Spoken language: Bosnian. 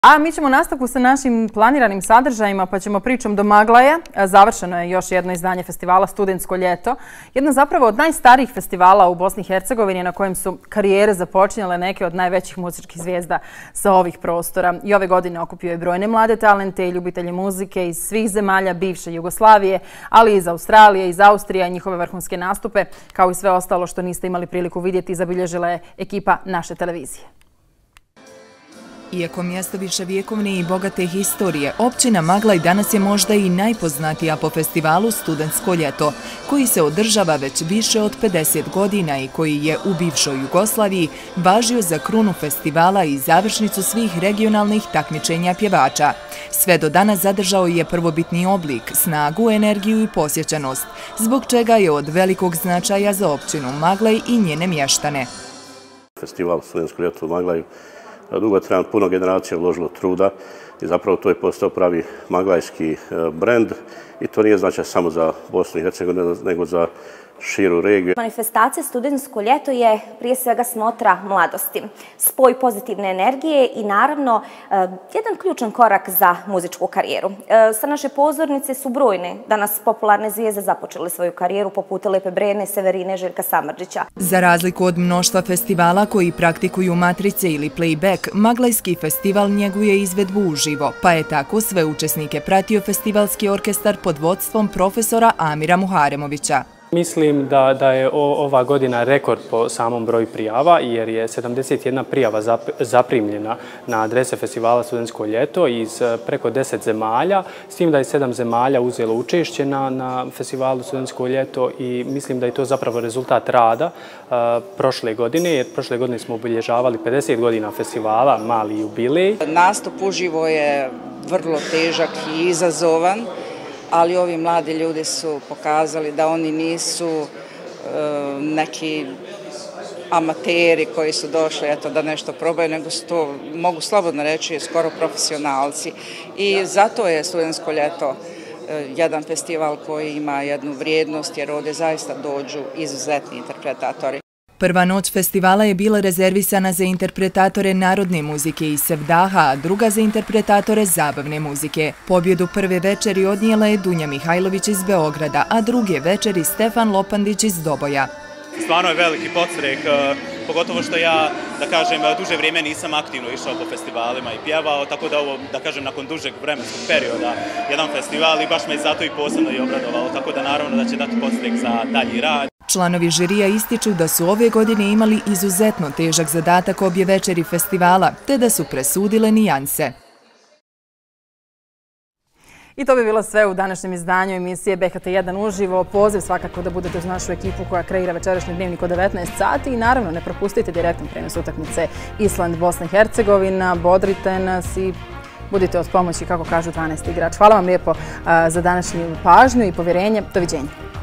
A mi ćemo nastavku sa našim planiranim sadržajima, pa ćemo pričom do Maglaja. Završeno je još jedno izdanje festivala Studentsko ljeto. Jedno zapravo od najstarijih festivala u Bosni i Hercegovini na kojem su karijere započinjale neke od najvećih muzičkih zvijezda sa ovih prostora. I ove godine okupio je brojne mlade talente i ljubitelje muzike iz svih zemalja bivše Jugoslavije, ali i iz Australije, iz Austrije, njihove vrhunske nastupe, kao i sve ostalo što niste imali priliku vidjeti, zabilježila je ekipa naše televizije. Iako mjesto viševjekovne i bogate historije, općina Maglaj danas je možda i najpoznatija po festivalu Studentsko ljeto, koji se održava već više od 50 godina i koji je u bivšoj Jugoslaviji važio za krunu festivala i završnicu svih regionalnih takmičenja pjevača. Sve do danas zadržao je prvobitni oblik, snagu, energiju i posjećenost, zbog čega je od velikog značaja za općinu Maglaj i njene mještane. Festival Studentsko ljeto u Maglaju dugotrajan, puno generacija uložilo truda i zapravo to je postao pravi maglajski brend i to nije značaj samo za Bosnu i Hercegovinu, nego za širu regiju. Manifestacija Studentsko ljeto je prije svega smotra mladosti, spoj pozitivne energije i naravno jedan ključan korak za muzičku karijeru. Sa naše pozornice su brojne danas popularne zvijezde započele svoju karijeru poput Lepe Brene, Severine, Željka Samardžića. Za razliku od mnoštva festivala koji praktikuju matrice ili playback, Maglajski festival njeguje izvedbu uživo, pa je tako sve učesnike pratio festivalski orkestar pod vodstvom profesora Amira Muharemovića. Mislim da je ova godina rekord po samom broju prijava, jer je 71 prijava zaprimljena na adrese festivala Studentsko ljeto iz preko 10 zemalja, s tim da je 7 zemalja uzelo učešće na festivalu Studentsko ljeto i mislim da je to zapravo rezultat rada prošle godine, jer prošle godine smo obilježavali 50 godina festivala, mali jubilej. Nastup uživo je vrlo težak i izazovan, ali ovi mladi ljudi su pokazali da oni nisu neki amateri koji su došli da nešto probaju, nego su to, mogu slobodno reći, skoro profesionalci. I zato je Studentsko ljeto jedan festival koji ima jednu vrijednost, jer ovdje zaista dođu izuzetni interpretatori. Prva noć festivala je bila rezervisana za interpretatore narodne muzike iz Sevdaha, a druga za interpretatore zabavne muzike. Pobjedu prve večeri odnijela je Dunja Mihajlović iz Beograda, a druge večeri Stefan Lopandić iz Doboja. Stvarno je veliki podstrek, pogotovo što ja, da kažem, duže vrijeme nisam aktivno išao po festivalima i pjevao, tako da ovo, da kažem, nakon dužeg vremenskog perioda jedan festival i baš me zato i posebno i obradovalo, tako da naravno da će dati podstrek za dalji rad. Članovi žirija ističu da su ove godine imali izuzetno težak zadatak obje večeri festivala, te da su presudile nijanse. I to bi bilo sve u današnjem izdanju emisije BHT1 uživo. Poziv svakako da budete uz našu ekipu koja kreira večerašnji dnevnik od 19 sati i naravno ne propustite direktan prenos utakmice Island, Bosna i Hercegovina. Bodrite nas i budite od pomoći, kako kažu 12 igrač. Hvala vam lijepo za današnju pažnju i povjerenje. Doviđenja.